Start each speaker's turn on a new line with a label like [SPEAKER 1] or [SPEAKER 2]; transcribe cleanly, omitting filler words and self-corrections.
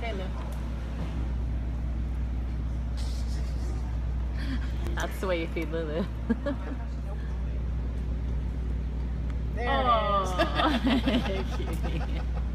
[SPEAKER 1] Hello.
[SPEAKER 2] That's the way you feed Lulu.
[SPEAKER 1] There
[SPEAKER 2] Oh,
[SPEAKER 1] it is.
[SPEAKER 2] cutie.